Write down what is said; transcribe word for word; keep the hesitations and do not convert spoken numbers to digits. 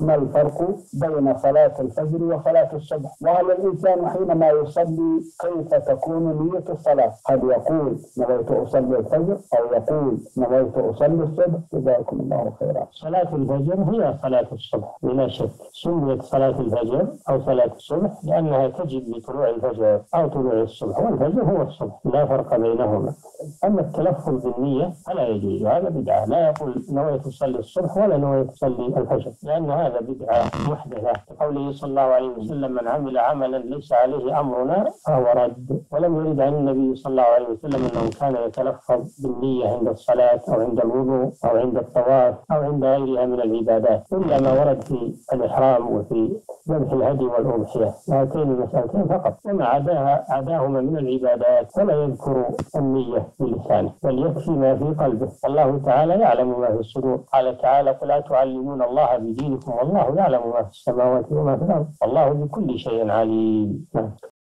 ما الفرق بين صلاة الفجر وصلاة الصبح؟ وهل الإنسان حينما يصلي كيف تكون نية الصلاة؟ هل يقول نويت أصلي الفجر أو يقول نويت أصلي الصبح؟ جزاكم الله خيرا. صلاة الفجر هي صلاة الصبح بلا شك، سميت صلاة الفجر أو صلاة الصبح لأنها تجب بطلوع الفجر أو طلوع الصبح، والفجر هو الصبح لا فرق بينهما. أما التلفظ بالنية فلا يجوز، هذا بدعة. لا يقول نويت أصلي الصبح ولا نويت أصلي الفجر، لأن هذا بدعة محدثة. قوله صلى الله عليه وسلم من عمل عملا ليس عليه أمرنا فهو رد. ولم يرد عن النبي صلى الله عليه وسلم أنه كان يتلفظ بالنية عند الصلاة أو عند الوضوء أو عند الطواف أو عند غيرها من العبادات، إلا ما ورد في الإحرام وفي ذبح الهدي والأضحية، هاتين المسألتين فقط. وما عداها عداهما من العبادات فلا يذكر النية بلسانه، بل يكفي ما في قلبه، والله تعالى يعلم ما في الصدور. قال تعالى فلا تعلمون الله بدينكم والله يعلم ما في السماوات وما في الأرض والله بكل شيء عليم.